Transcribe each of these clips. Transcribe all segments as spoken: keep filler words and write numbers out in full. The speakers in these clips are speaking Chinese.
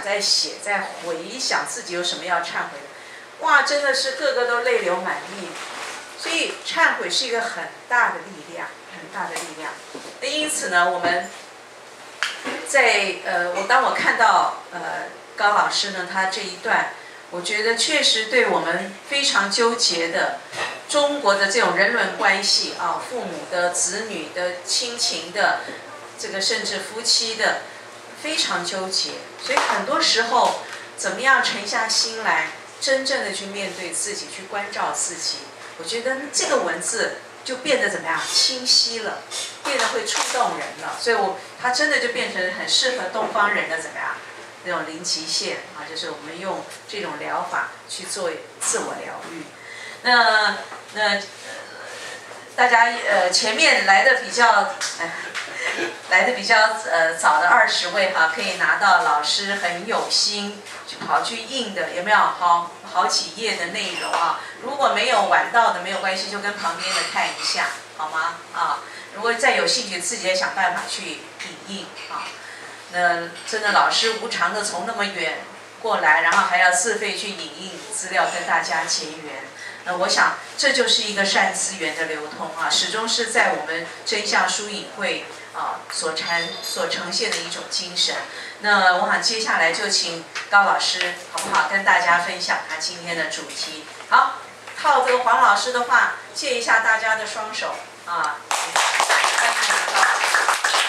在写，在回想自己有什么要忏悔的，哇，真的是个个都泪流满面。所以忏悔是一个很大的力量，很大的力量。那因此呢，我们在呃，我当我看到呃高老师呢，他这一段，我觉得确实对我们非常纠结的中国的这种人伦关系啊，父母的、子女的、亲情的，这个甚至夫妻的，非常纠结。所以很多时候，怎么样沉下心来，真正的去面对自己，去关照自己。我觉得这个文字就变得怎么样清晰了，变得会触动人了，所以我它真的就变成很适合东方人的怎么样那种零极限啊，就是我们用这种疗法去做自我疗愈。那那、呃、大家呃前面来的比较呃来的比较呃早的二十位哈，可以拿到老师很有心去跑去印的，有没有好好几页的内容啊？如果没有玩到的没有关系，就跟旁边的看一下，好吗？啊，如果再有兴趣，自己也想办法去影印啊。那真的老师无偿的从那么远过来，然后还要自费去影印资料跟大家结缘。那我想这就是一个善资源的流通啊，始终是在我们真相书影会啊所呈所呈现的一种精神。那我想接下来就请高老师好不好跟大家分享他今天的主题。好，套这个黄老师的话，借一下大家的双手啊，欢迎高老师。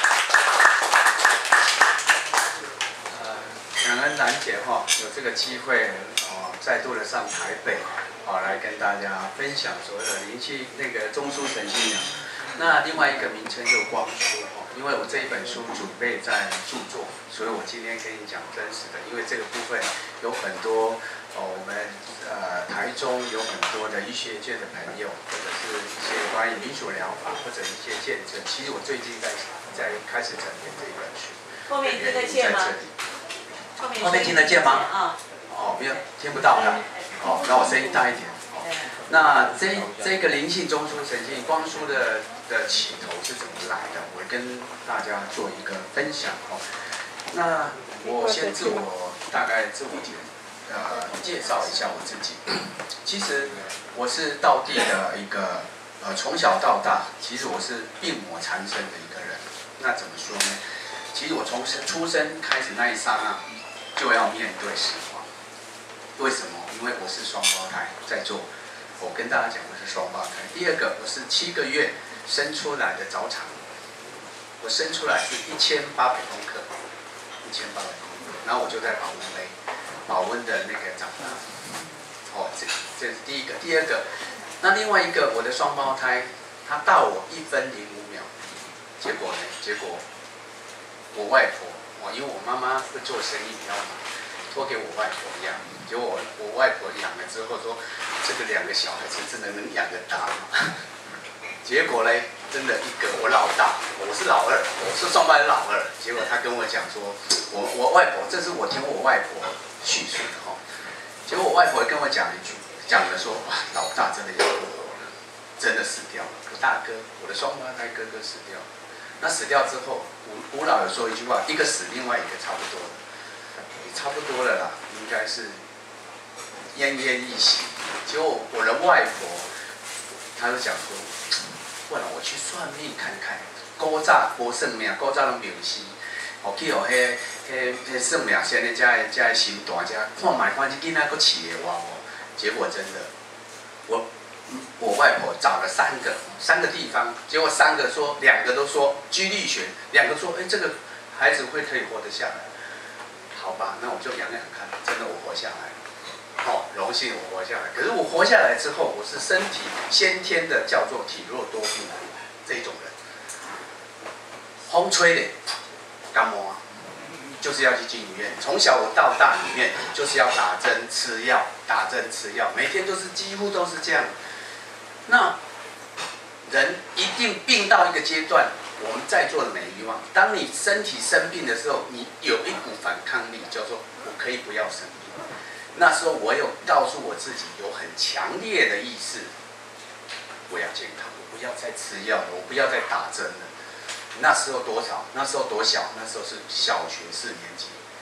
呃，感恩兰姐哈，有这个机会哦，再度的上台北，哦，来跟大家分享所谓的灵气那个中枢神经疗。那另外一个名称就光书哈，因为我这一本书准备在著作，所以我今天跟你讲真实的，因为这个部分有很多。哦，我们呃台中有很多的医学界的朋友，或者是一些关于民俗疗法或者一些见证。其实我最近在在开始整理这一本书。 后面听得见吗？后面后面听得见吗？ 啊。 哦，没有，听不到的。哦，那我声音大一点。哦，那这这个灵性中枢神经光枢的的起头是怎么来的？我跟大家做一个分享哦。那我先自我大概自我介绍。呃，介绍一下我自己。其实我是道地的一个，呃，从小到大，其实我是病魔缠身的一个人。那怎么说呢？其实我从生出生开始那一刹那，就要面对死亡。为什么？因为我是双胞胎，在座，我跟大家讲我是双胞胎。第二个，我是七个月生出来的早产，我生出来是一千八百公克，一千八百公克，然后我就在保温杯。保温的那个长大，哦，这这是第一个。第二个，那另外一个我的双胞胎，他大我一分零五秒，结果呢？结果我外婆，哦，因为我妈妈会做生意比较忙，托给我外婆养。结果我我外婆养了之后说，这个两个小孩子真的能养得大吗？结果呢，真的一个我老大，我是老二，我是双胞胎老二。结果他跟我讲说，我我外婆，这是我听我外婆叙述的哈。结果我外婆跟我讲一句，讲了说，哇，老大真的要不活了，真的死掉了。我大哥，我的双胞胎哥哥死掉了。那死掉之后，吴吴老有说一句话，一个死，另外一个差不多了，也差不多了啦，应该是奄奄一息。结果我的外婆，她就讲说，不然我去算命看看，古早无算命，古早拢庙司。哦，去互迄、迄、迄算命先的，才会才会收大只，看卖看这囡仔佫饲会活无？结果真的，我我外婆找了三个三个地方，结果三个说，两个都说居力学，两个说，哎、欸，这个孩子会可以活得下来。好吧，那我就养养看，真的我活下来了。哦，荣幸我活下来。可是我活下来之后，我是身体先天的叫做体弱多病这种人，风吹的。感冒啊，就是要去进医院。从小我到大里面就是要打针吃药，打针吃药，每天都是几乎都是这样。那人一定病到一个阶段，我们在座的每一位，当你身体生病的时候，你有一股反抗力，叫做我可以不要生病。那时候我有告诉我自己，有很强烈的意识，我要健康，我不要再吃药了，我不要再打针了。那时候多少？那时候多小？那时候是小学四年级。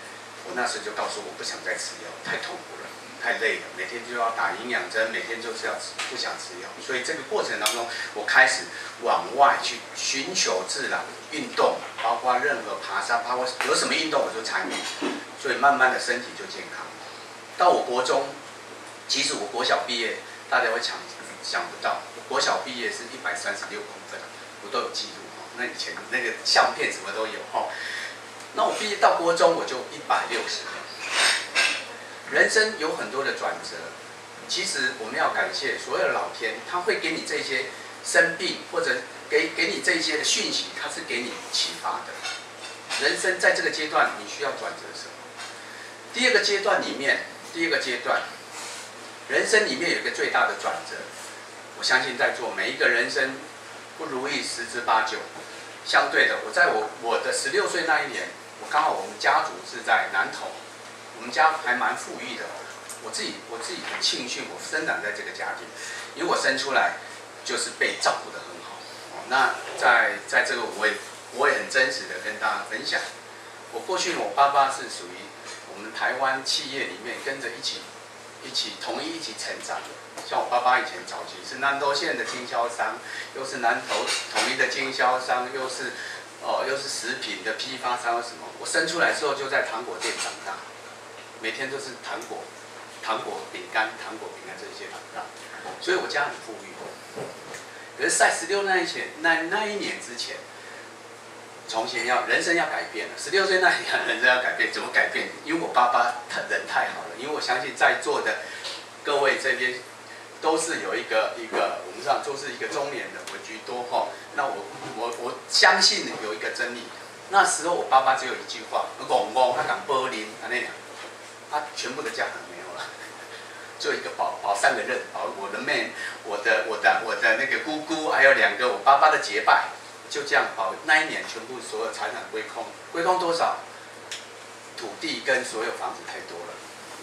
我那时就告诉我不想再吃药，太痛苦了，太累了，每天就要打营养针，每天就是要吃，不想吃药。所以这个过程当中，我开始往外去寻求自然运动，包括任何爬山，包括有什么运动我就参与，所以慢慢的身体就健康。到我国中，其实我国小毕业，大家会想想不到，我国小毕业是一百三十六公分，我都有记录哈。那以前那个相片什么都有哈。那我毕业到国中我就一百六十。人生有很多的转折，其实我们要感谢所有的老天，他会给你这些生病或者给给你这些的讯息，他是给你启发的。人生在这个阶段，你需要转折什么？第二个阶段里面，第二个阶段，人生里面有一个最大的转折。我相信在座每一个人生不如意十之八九。相对的，我在我我的十六岁那一年，我刚好我们家族是在南投，我们家还蛮富裕的。我自己我自己很庆幸我生长在这个家庭，因为我生出来就是被照顾得很好。那在在这个我也我也很真实的跟大家分享，我过去我爸爸是属于我们台湾企业里面跟着一起一起同一一起成长的。像我爸爸以前早期是南投县的经销商，又是南投统一的经销商，又是哦又是食品的批发商什么。我生出来之后就在糖果店长大，每天都是糖果、糖果饼干、糖果饼干这些长大，所以我家很富裕。可是，在十六那一前那那一年之前，从前要人生要改变了。十六岁那一年人生要改变，怎么改变？因为我爸爸他人太好了，因为我相信在座的各位这边。都是有一个一个，我们上都是一个中年人，我居多哈。那我我我相信有一个真理。那时候我爸爸只有一句话：公公他讲柏林，他那样，他全部的家产没有了，就一个保保三个人，保我的妹，我的我的我的那个姑姑，还有两个我爸爸的结拜，就这样保那一年全部所有财产归空，归空多少？土地跟所有房子太多了。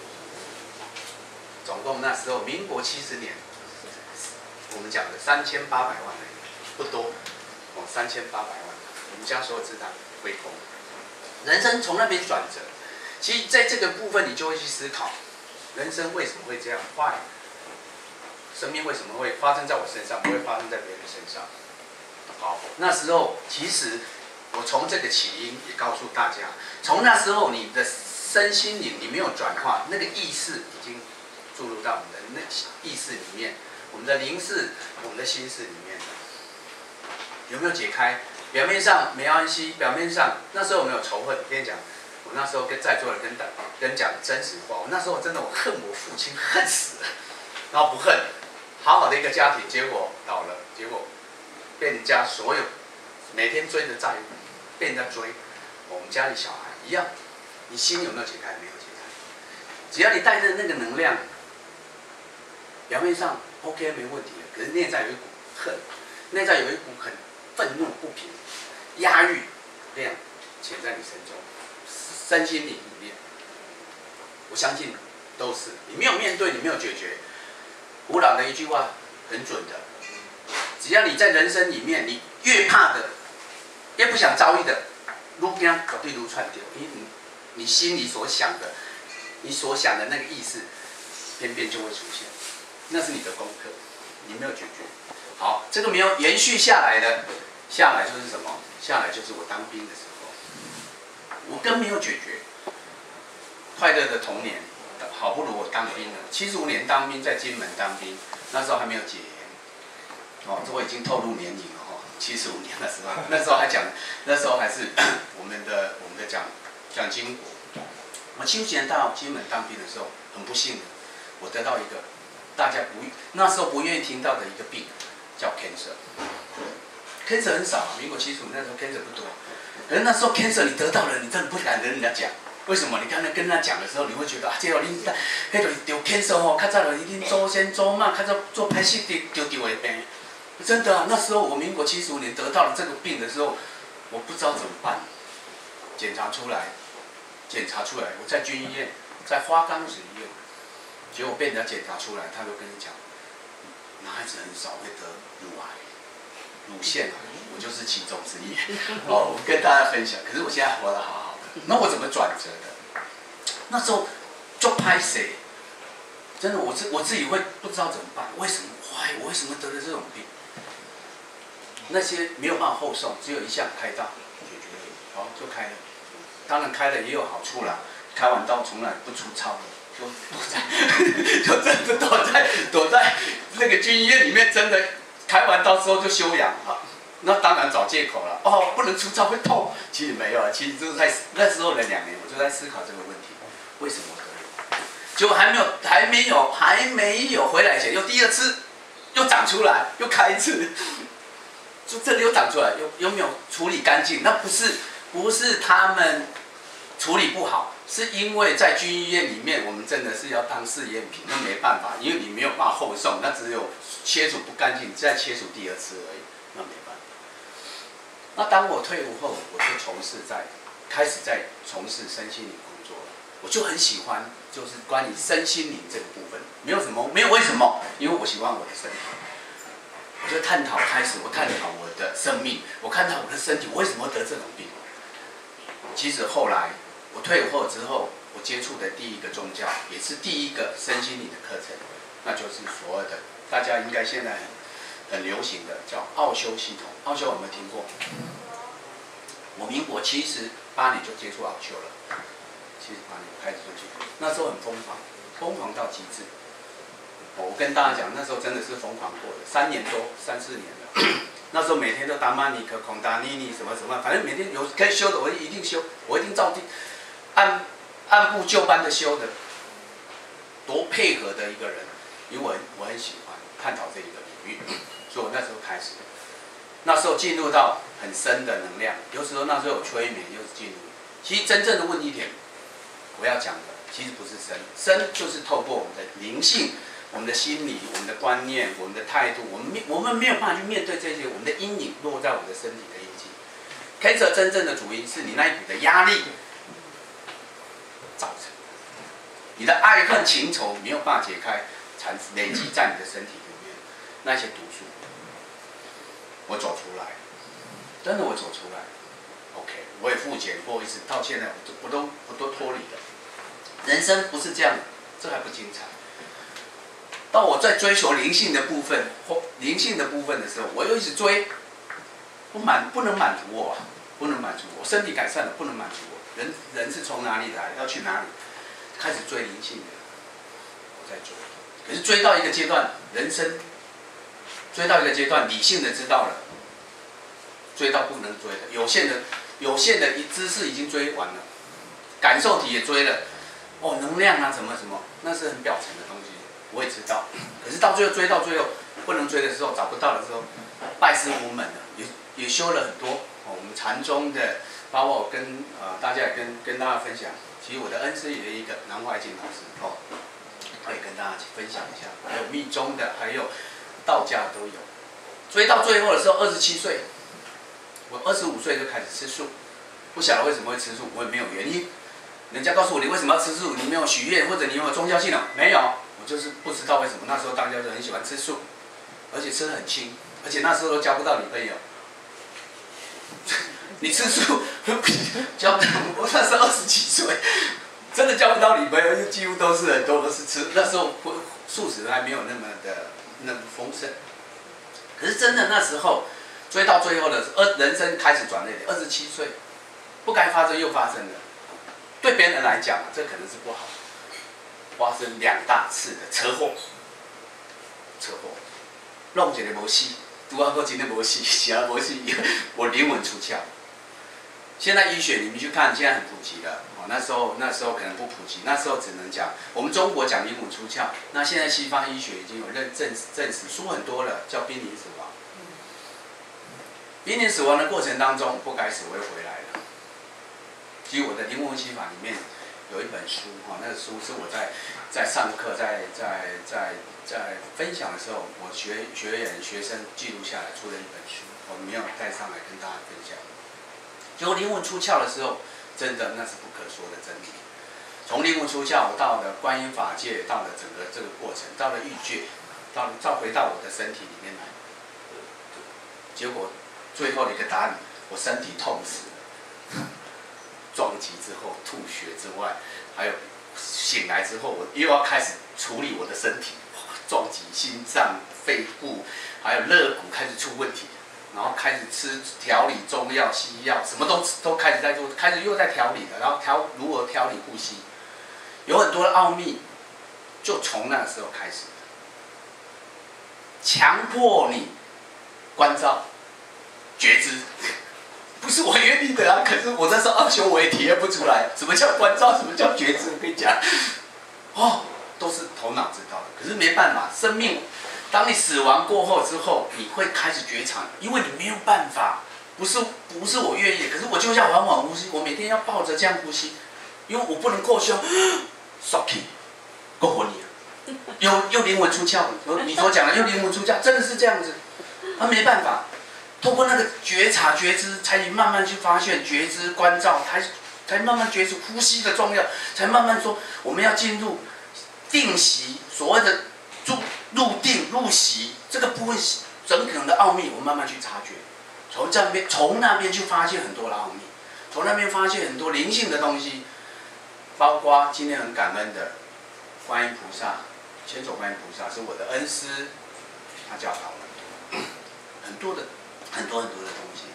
总共那时候，民国七十年，我们讲的三千八百万而已，不多，哦，三千八百万，我们家所有资产归空。人生从那边转折，其实在这个部分，你就会去思考，人生为什么会这样坏？生命为什么会发生在我身上，不会发生在别人身上？好，那时候其实我从这个起因也告诉大家，从那时候你的身心灵你没有转化，那个意识已经。注入到我们的那意识里面，我们的灵识、我们的心识里面，有没有解开？表面上没关系，表面上那时候我没有仇恨。我跟你讲，我那时候跟在座的跟跟讲真实话，我那时候真的我恨我父亲恨死了，然后不恨，好好的一个家庭，结果倒了，结果被人家所有每天追着债务，被人家追，我们家里小孩一样，你心有没有解开？没有解开，只要你带着那个能量。表面上 OK 没问题的，可是内在有一股恨，内在有一股很愤怒不平、压抑这样潜在你身中，身心灵里面，我相信都是你没有面对，你没有解决。古老的一句话很准的，只要你在人生里面，你越怕的，越不想遭遇的，愈惊绝对愈串掉，因为你你心里所想的，你所想的那个意识，偏偏就会出现。那是你的功课，你没有解决。好，这个没有延续下来的，下来就是什么？下来就是我当兵的时候，我更没有解决。快乐的童年，好不如我当兵了。七十五年当兵，在金门当兵，那时候还没有解严。哦，这我已经透露年龄了哈。七十五年的时候，那时候还讲，那时候还是我们的我们的蒋蒋经国。我七十年到金门当兵的时候，很不幸的，我得到一个。大家不那时候不愿意听到的一个病，叫 cancer。cancer 很少，民国七十五那时候 cancer 不多，可是那时候 cancer 你得到了，你真的不敢跟人家讲。为什么？你刚才跟他讲的时候，你会觉得啊，这个你迄个得 cancer 吼，较早就是恁祖先祖妈较早做歹势得得得的病。真的啊，那时候我民国七十五年得到了这个病的时候，我不知道怎么办。检查出来，检查出来，我在军医院，在花岗石医院。结果被人家检查出来，他就跟你讲，男孩子很少会得乳癌、乳腺癌，我就是其中之一。哦，我跟大家分享。可是我现在活得好好的，那我怎么转折的？ 那时候就拍谁，真的我自我自己会不知道怎么办，为什么？哎，我为什么得了这种病？那些没有办法后送，只有一项开刀解决了，好就开了。当然开了也有好处啦，开完刀从来不出操，就躲在，就真的躲在躲在那个军医院里面，真的开完刀之后就休养啊。那当然找借口了，哦，不能出操会痛。其实没有啊，其实就是在那时候的两年，我就在思考这个问题，为什么得了？结果还没有还没有还没有回来前，又第二次又长出来，又开一次。就这里又长出来，有有没有处理干净？那不是不是他们处理不好，是因为在军医院里面，我们真的是要当试验品，那没办法，因为你没有办法后送，那只有切除不干净，再切除第二次而已，那没办法。那当我退伍后，我就从事在开始在从事身心灵工作了，我就很喜欢，就是关于身心灵这个部分，没有什么没有为什么，因为我喜欢我的身体。我就探讨开始，我探讨我的生命，我看到我的身体，我为什么会得这种病？其实后来我退伍后之后，我接触的第一个宗教，也是第一个身心灵的课程，那就是所谓的大家应该现在很很流行的叫奥修系统。奥修有没有听过？我民国七十八年就接触奥修了，七十八年开始就接触，那时候很疯狂，疯狂到极致。我跟大家讲，那时候真的是疯狂过的，三年多，三四年了。那时候每天都达玛尼克、孔达尼尼什么什么，反正每天有可以修的，我一定修，我一定照定按按部就班的修的，多配合的一个人，因为我很我很喜欢探讨这一个领域，所以我那时候开始，那时候进入到很深的能量，有时候那时候有催眠，又是进入。其实真正的问题点，我要讲的其实不是身，身就是透过我们的灵性。我们的心理、我们的观念、我们的态度，我们我们没有办法去面对这些，我们的阴影落在我们的身体的印记。Cancer 真正的主因是你那一股的压力造成的，你的爱恨情仇没有办法解开，残累积在你的身体里面那些毒素。我走出来，真的我走出来。OK， 我也复检过一次，到现在我都我都我都脱离了。人生不是这样，这还不精彩。当我在追求灵性的部分或灵性的部分的时候，我又一直追，不满不能满足我，不能满足我，身体改善了不能满足我。人人是从哪里来，要去哪里？开始追灵性的，我在追。可是追到一个阶段，人生追到一个阶段，理性的知道了，追到不能追的，有限的有限的知识已经追完了，感受体也追了，哦，能量啊什么什么，那是很表层的东西。我也知道，可是到最后追到最后不能追的时候，找不到的时候，拜师无门了，也也修了很多。哦，我们禅宗的，包括我跟呃大家也跟跟大家分享，其实我的恩师也有一个南怀瑾老师哦，可以跟大家分享一下。还有密宗的，还有道家都有。追到最后的时候，二十七岁，我二十五岁就开始吃素，不晓得为什么会吃素，我也没有原因。人家告诉我你为什么要吃素，你没有许愿或者你有没有宗教信仰？没有。我就是不知道为什么那时候大家都很喜欢吃素，而且吃得很轻，而且那时候都交不到女朋友。你吃素交，我那时候二十几岁，真的交不到女朋友，几乎都是很多都是吃。那时候素食还没有那么的那么丰盛。可是真的那时候追到最后的时候，人生开始转捩点，二十七岁，不该发生又发生了。对别人来讲，这可能是不好。发生两大次的车祸，车祸，弄一个无死，拄啊个真的无死，是啊无死，我灵魂出窍。现在医学你们去看，现在很普及了。哦，那时候那时候可能不普及，那时候只能讲我们中国讲灵魂出窍。那现在西方医学已经有认证证实，书很多了，叫濒临死亡。濒临死亡的过程当中，不该死会回来的。其实我的灵魂心法里面。有一本书，哈，那个书是我在在上课，在在在在分享的时候，我学学员学生记录下来出的一本书，我没有带上来跟大家分享。结果灵魂出窍的时候，真的那是不可说的真理。从灵魂出窍到了观音法界，到了整个这个过程，到了欲界，到再回到我的身体里面来，结果最后的一个答案，我身体痛死了。撞击之后吐血之外，还有醒来之后，我又要开始处理我的身体，撞击心脏、肺部，还有肋骨开始出问题，然后开始吃调理中药、西药，什么都都开始在做，开始又在调理了，然后调如何调理呼吸，有很多的奥秘，就从那时候开始，强迫你关照、觉知。不是我愿意的啊，可是我那时候奥修我也体验不出来，什么叫关照，什么叫觉知，我跟你讲，哦，都是头脑知道的，可是没办法，生命，当你死亡过后之后，你会开始觉察，因为你没有办法，不是不是我愿意，可是我就是要缓缓呼吸，我每天要抱着这样呼吸，因为我不能扩胸 ，sorry， 够活你了，又又灵魂出窍，你所讲的又灵魂出窍，真的是这样子，他没办法。通过那个觉察、觉知，才慢慢去发现觉知、关照，才才慢慢觉出呼吸的重要，才慢慢说我们要进入定息，所谓的入入定、入息这个部分整个的奥秘，我们慢慢去察觉，从这边从那边去发现很多的奥秘，从那边发现很多灵性的东西，包括今天很感恩的观音菩萨，千手观音菩萨是我的恩师，他教导了很多的。很多很多的东西，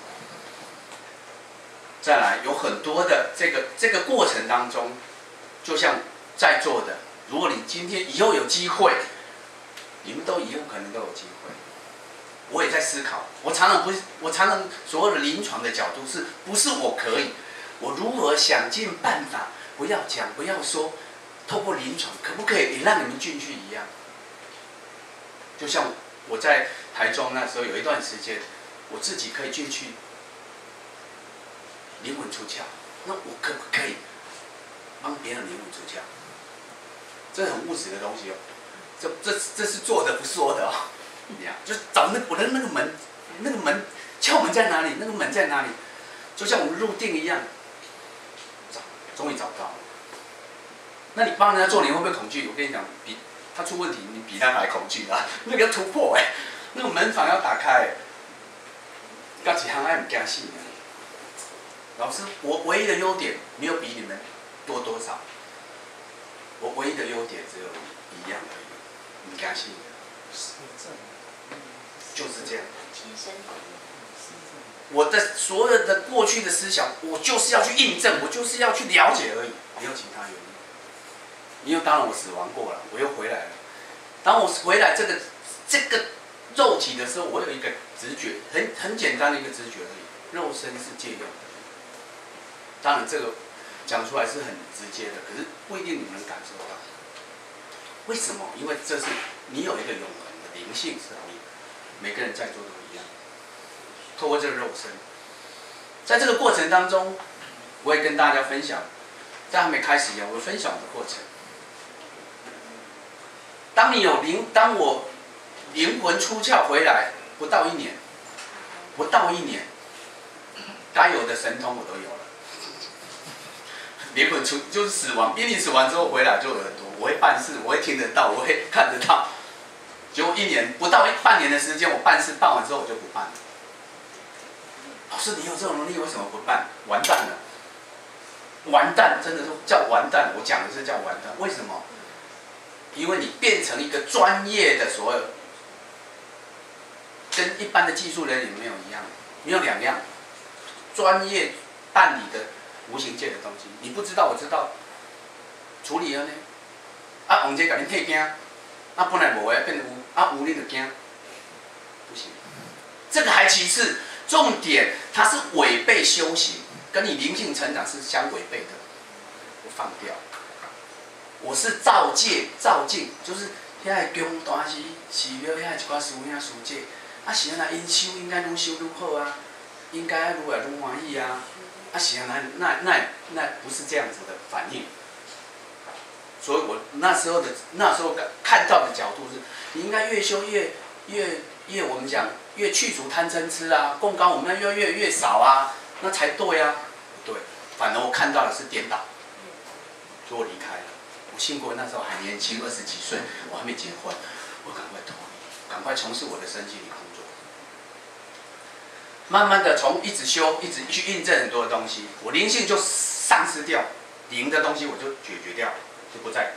再来有很多的这个这个过程当中，就像在座的，如果你今天以后有机会，你们都以后可能都有机会。我也在思考，我常常不，我常常所有的临床的角度是不是我可以，我如何想尽办法，不要讲，不要说，透过临床可不可以也让你们进去一样？就像我在台中那时候有一段时间。我自己可以进去，灵魂出窍，那我可不可以帮别人灵魂出窍？这很务实的东西哦，这这这是做的不说的哦，就是找那我的那个门，那个门窍门在哪里？那个门在哪里？就像我们入定一样，找，终于找到了。那你帮人家做，你会不会恐惧？我跟你讲，比他出问题，你比他还恐惧啊！那个要突破哎，那个门房要打开。到几行爱唔惊死呢？老师，我唯一的优点没有比你们多多少，我唯一的优点只有一样而已，唔惊死。就是这样。我的所有的过去的思想，我就是要去印证，我就是要去了解而已，没有其他原因。因为当然我死亡过了，我又回来了。当我回来这个这个。肉体的时候，我有一个直觉，很很简单的一个直觉而已。肉身是借用的，当然这个讲出来是很直接的，可是不一定你能感受到。为什么？因为这是你有一个永恒的灵性是你每个人在座都一样。透过这个肉身，在这个过程当中，我也跟大家分享，在还没开始以前，我分享的过程。当你有灵，当我。灵魂出窍回来不到一年，不到一年，该有的神通我都有了。灵魂出就是死亡，濒临死亡之后回来就有很多，我会办事，我会听得到，我会看得到。结果一年不到半年的时间，我办事办完之后我就不办了。老师，你有这种能力，为什么不办？完蛋了，完蛋，真的是叫完蛋。我讲的是叫完蛋，为什么？因为你变成一个专业的所有。跟一般的技术人员没有一样，没有两样。专业办理的无形界的东西，你不知道，我知道。处理了呢？啊，王姐甲你退惊，啊，本来无的变有，啊有你就惊，不行。这个还其次，重点它是违背修行，跟你灵性成长是相违背的。我放掉。我是造戒造境，就是遐个宫大寺寺庙遐一寡师兄师姐。啊是啊，因修应该愈修愈好啊，应该愈来愈欢喜啊。啊是啊，那那那那不是这样子的反应。所以我那时候的那时候看到的角度是，你应该越修越越越我们讲越去除贪嗔痴啊，供高我们要越越少啊，那才对啊。不对，反而我看到的是颠倒，所以我离开了。我幸亏那时候还年轻，二十几岁，我还没结婚，我赶快脱离，赶快从事我的身心灵工作。慢慢的从一直修，一直去印证很多的东西，我灵性就丧失掉，灵的东西我就解决掉，就不再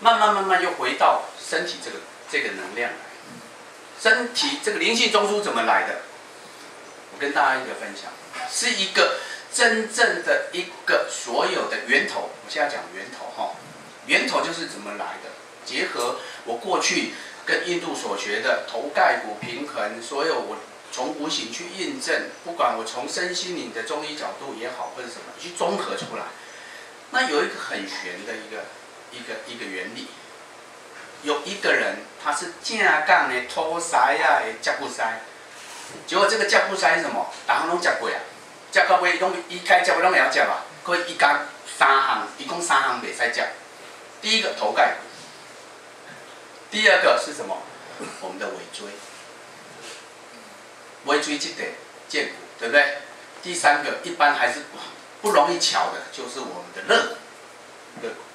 慢慢慢慢又回到身体这个这个能量来。身体这个灵性中枢怎么来的？我跟大家一个分享，是一个真正的一个所有的源头。我现在讲源头哈，源头就是怎么来的，结合我过去跟印度所学的头盖骨平衡，所有我从无形去印证，不管我从身心灵的中医角度也好，或者什么，去综合出来。那有一个很玄的一个一个一个原理，有一个人他是正港的土塞啊的甲骨塞，结果这个甲骨塞是什么？大家拢食过啊，食到尾拢伊开食尾拢会晓食啊，可伊讲三项，伊讲三项袂使食。第一个头盖骨，第二个是什么？我们的尾椎。尾椎这个剑骨，对不对？第三个一般还是不容易调的，就是我们的肋骨。肋骨。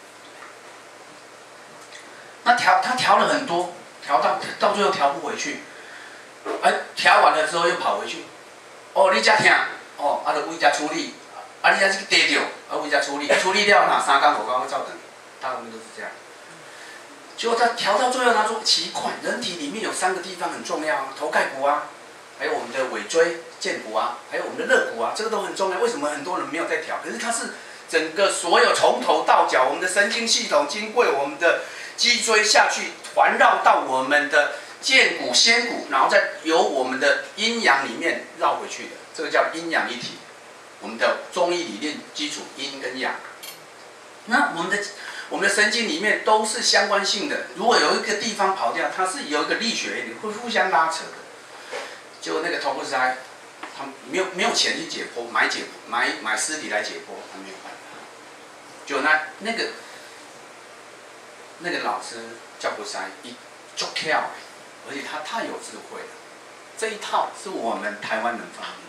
那调他调了很多，调到到最后调不回去，哎，调完了之后又跑回去。哦，你才听，哦，啊，就为家处理，啊，你才去跌掉，啊，为家处理，处理了哪三天五天会照等，大部分都是这样。结果他调到最后，他说奇怪，人体里面有三个地方很重要啊，头盖骨啊。还有我们的尾椎、剑骨啊，还有我们的肋骨啊，这个都很重要。为什么很多人没有在调？可是它是整个所有从头到脚，我们的神经系统经过我们的脊椎下去，环绕到我们的剑骨、仙骨，然后再由我们的阴阳里面绕回去的，这个叫阴阳一体。我们的中医理念基础阴跟阳。那我们的我们的神经里面都是相关性的。如果有一个地方跑掉，它是有一个力学原理，会互相拉扯的。就那个头骨塞，他没有没有钱去解剖，买解买买尸体来解剖，他没有办法。就那那个那个老师叫骨塞，一足跳，而且他太有智慧了。这一套是我们台湾人发明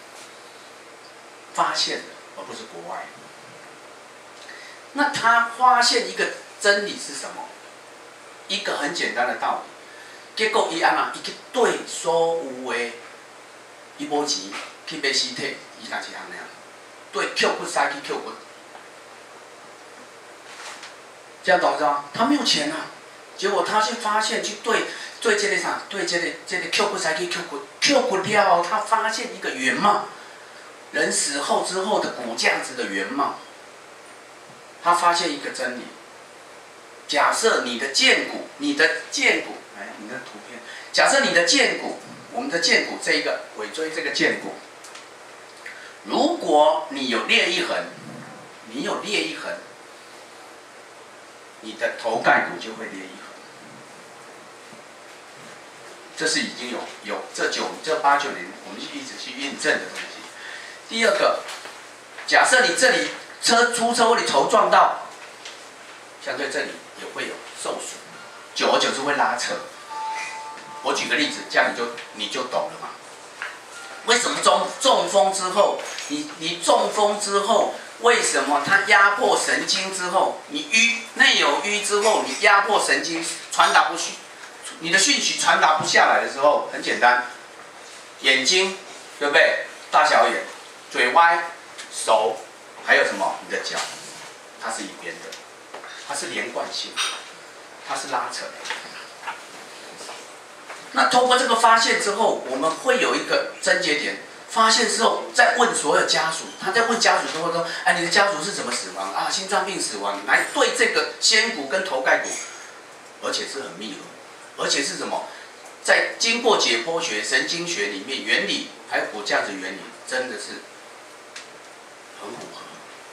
发现的，而不是国外。那他发现一个真理是什么？一个很简单的道理。结果伊安那，伊去对所有的，伊无钱去买尸体，伊家一项尔，对捡骨塞去捡骨，这样懂知道？他没有钱啊，结果他去发现去对对这个啥，对这个这个捡骨塞去捡骨，捡骨了，他发现一个原貌，人死后之后的骨架子的原貌，他发现一个真理。假设你的剑骨，你的剑骨。来，你的图片。假设你的剑骨，我们的剑骨这一个尾椎这个剑骨，如果你有裂一痕，你有裂一痕，你的头盖骨就会裂一痕。这是已经有有这九这八九年我们一直去验证的东西。第二个，假设你这里车出车祸，你头撞到，相对这里也会有受损。久而久之会拉扯。我举个例子，这样你就你就懂了嘛。为什么中中风之后，你你中风之后，为什么它压迫神经之后，你淤内有淤之后，你压迫神经传达不去，你的讯息传达不下来的时候，很简单，眼睛对不对？大小眼，嘴歪，手，还有什么？你的脚，它是一边的，它是连贯性的。它是拉扯的。那通过这个发现之后，我们会有一个症结点。发现之后，再问所有家属，他在问家属之后说：“哎，你的家属是怎么死亡啊？心脏病死亡。”来对这个仙骨跟头盖骨，而且是很密合，而且是什么？在经过解剖学、神经学里面原理，还有骨架子原理，真的是很符合。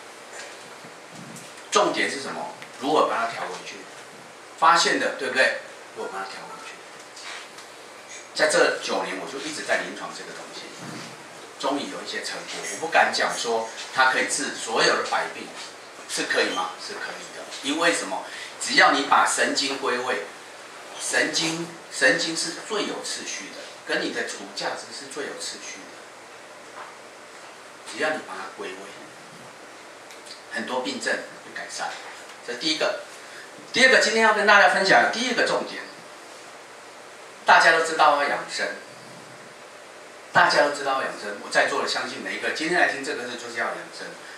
重点是什么？如何把它调回去？发现的，对不对？如何把它调回去？在这九年，我就一直在临床这个东西，终于有一些成果。我不敢讲说它可以治所有的百病，是可以吗？是可以的。因为什么？只要你把神经归位，神经神经是最有次序的，跟你的骨架子是最有次序的。只要你把它归位，很多病症会改善。这是第一个。第二个，今天要跟大家分享的第一个重点，大家都知道要养生，大家都知道要养生。我在座的相信每一个今天来听这个事就是要养生。